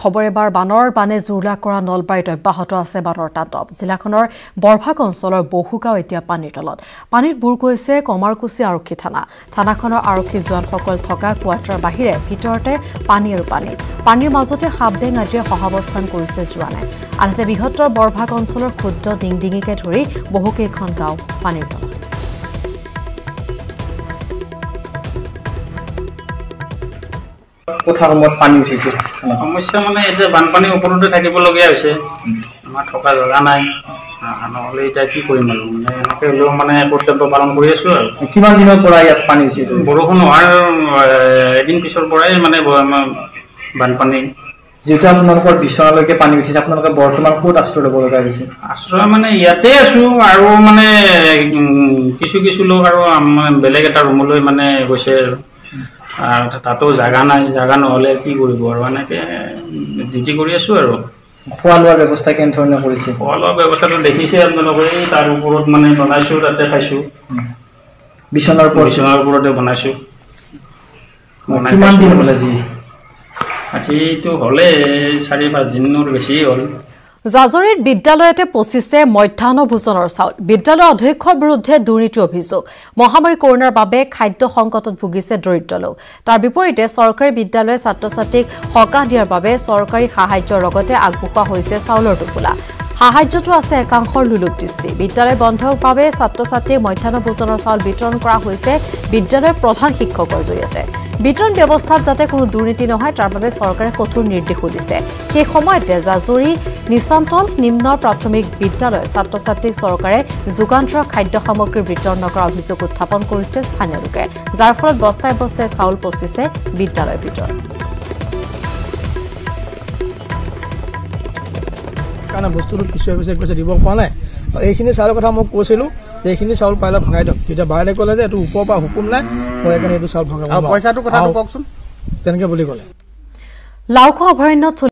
খবৰ এবাৰ বানৰ বানে জুৰুলা কৰা নলবাৰীত অব্যাহত আছে বানৰ তাণ্ডৱ জিলাখনৰ বৰভাগ অঞ্চলৰ বহু গাঁও এতিয়া পানীৰ তলত পানীত বুৰ গৈছে কমাৰকুছি আৰক্ষী থানাখনৰ আৰক্ষী জোৱানসকল থকা কোৱাৰ্টাৰৰ বাহিৰে ভিতৰতে পানী আৰু পানীৰ মাজতে হাববেং আদিয়ে সহাৱস্থান কৰিছে জোৱানে আনহাতে বৃহত্তৰ বৰভাগ অঞ্চলৰ ক্ষুদ্ৰ ডিংডিঙিকে ধৰি বহুকেইখন গাঁও পানীৰ তলত কোথা সময়ত পানী উঠিছে সমস্যা মানে এতিয়া বানপানীৰ ওপৰতে থাকিবলগীয়া হৈছে আমাৰ থকা জেগা নাই নহ'লে এতিয়া কি কৰিম আৰু মানে এনেকৈ হ'লেও মানে কৰ্তব্য পালন কৰি আছোঁ আৰু কিমান দিনৰ পৰা ইয়াত পানী হৈছে বৰষুণ হোৱাৰ এদিন পিছৰ পৰাই মানে বানপানী যিহেতু আপোনালোকৰ বিচনালৈকে পানী উঠিছে আপোনালোকে বৰ্তমান ক'ত আশ্ৰয় ল'ব লগা হৈছে আশ্ৰয় মানে ইয়াতে আছোঁ আৰু মানে কিছু লোক আৰু বেলেগ এটা ৰুমলৈ মানে গৈছে আৰু তাতো জাগা নাই জাগা নহ'লে কি কৰিব আৰু এনেকৈ ডিউটি কৰি আছোঁ আৰু খোৱা লোৱাৰ ব্যৱস্থা কেনেধৰণে কৰিছে খোৱা লোৱাৰ ব্যৱস্থাটো দেখিছে আপোনালোকে তাৰ ওপৰত মানে বনাইছোঁ তাতে খাইছোঁ বিচনাৰ ওপৰতে বনাইছোঁ কিমান দিন হ'ল আজিতো হ'লে 4-5 দিনৰ বেছি হ'ল জাজৰিত বিদ্যালয়তে পচিছে মধ্যাহ্ন ভোজনৰ চাউল বিদ্যালয়ৰ অধ্যক্ষৰ বিৰুদ্ধে দুৰ্নীতিৰ অভিযোগ মহামাৰী কৰোনাৰ বাবে খাদ্য সংকটত ভুগিছে দৰিদ্ৰ লোক তাৰ বিপৰীতে চৰকাৰী বিদ্যালয়ে ছাত্ৰ-ছাত্ৰীক সকাহ দিয়াৰ বাবে চৰকাৰী সাহায্যৰ লগতে আগবঢ়োৱা হৈছে চাউলৰ টোপোলা সাহায্যটো আছে একাংশৰ লুলুপ দৃষ্টি বিদ্যালয় বন্ধৰ বাবে ছাত্ৰ-ছাত্ৰীক মধ্যাহ্ন ভোজনৰ চাউল বিতৰণ কৰা হৈছে বিদ্যালয়ৰ প্ৰধান শিক্ষকৰ জৰিয়তে বিতৰণ ব্যৱস্থাত যাতে কোনো দুৰ্নীতি নহয় তাৰ বাবে চৰকাৰে কঠোৰ নিৰ্দেশো দিছে সেই সময়তে জাজৰি নিচান্তল নিম্ন প্ৰাথমিক বিদ্যালয়ৰ ছাত্ৰ-ছাত্ৰীক চৰকাৰে যোগান ধৰা খাদ্য সামগ্ৰী বিতৰণ নকৰাৰ অভিযোগ উত্থাপন কৰিছে স্থানীয় লোকে যাৰ ফলত বস্তাই বস্তাই চাউল পচিছে বিদ্যালয়ৰ ভিতৰত কাৰণে বস্তুটো পিছে কৈছে দিব পৰা নাই এইখিনি চাউলৰ কথা মই কৈছিলোঁ যে এইখিনি চাউল পাইলে ভগাই দিয়ক তেতিয়া বাইৰে ক'লে যে এইটো ওপৰৰ পৰা হুকুম নাই মই সেইকাৰণে এইটো চাউল ভগাব পইচাটো কথাটো কওকচোন তেনেকৈ বুলি ক'লে লাওখোৱা অভয়াৰণ্যত